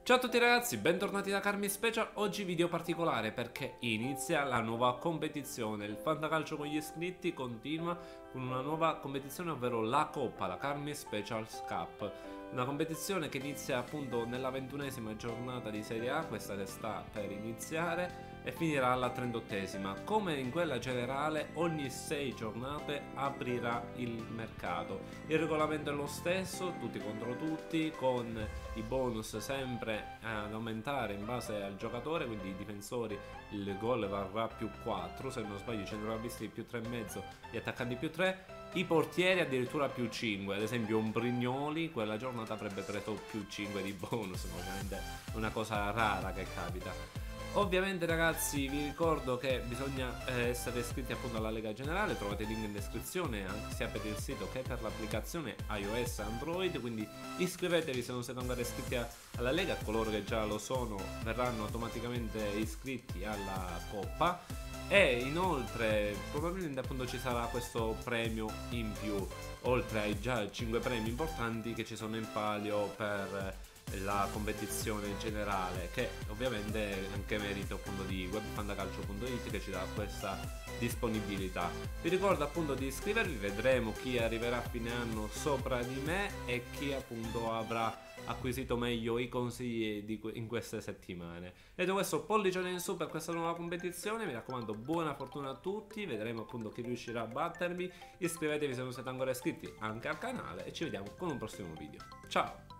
Ciao a tutti ragazzi, bentornati da Carmi Special. Oggi video particolare perché inizia la nuova competizione. Il fantacalcio con gli iscritti continua con una nuova competizione, ovvero la Coppa, la Carmi Specials Cup. Una competizione che inizia appunto nella 21esima giornata di Serie A, questa che sta per iniziare, e finirà alla 38esima. Come in quella generale, ogni 6 giornate aprirà il mercato. Il regolamento è lo stesso, tutti contro tutti, con i bonus sempre ad aumentare in base al giocatore, quindi i difensori il gol varrà più 4, se non sbaglio i centrocampisti più 3,5, gli attaccanti più 3, i portieri addirittura più 5, ad esempio un Brignoli quella giornata avrebbe preso più 5 di bonus, ovviamente è una cosa rara che capita. Ovviamente ragazzi vi ricordo che bisogna essere iscritti appunto alla Lega Generale, trovate il link in descrizione sia per il sito che per l'applicazione iOS e Android, quindi iscrivetevi se non siete ancora iscritti alla Lega, coloro che già lo sono verranno automaticamente iscritti alla Coppa e inoltre probabilmente appunto ci sarà questo premio in più, oltre ai già 5 premi importanti che ci sono in palio per la competizione generale, che ovviamente è anche merito appunto di webfantacalcio.it che ci dà questa disponibilità. Vi ricordo appunto di iscrivervi, vedremo chi arriverà a fine anno sopra di me e chi appunto avrà acquisito meglio i consigli in queste settimane. Detto questo, pollicione in su per questa nuova competizione, mi raccomando buona fortuna a tutti, vedremo appunto chi riuscirà a battermi, iscrivetevi se non siete ancora iscritti anche al canale e ci vediamo con un prossimo video. Ciao!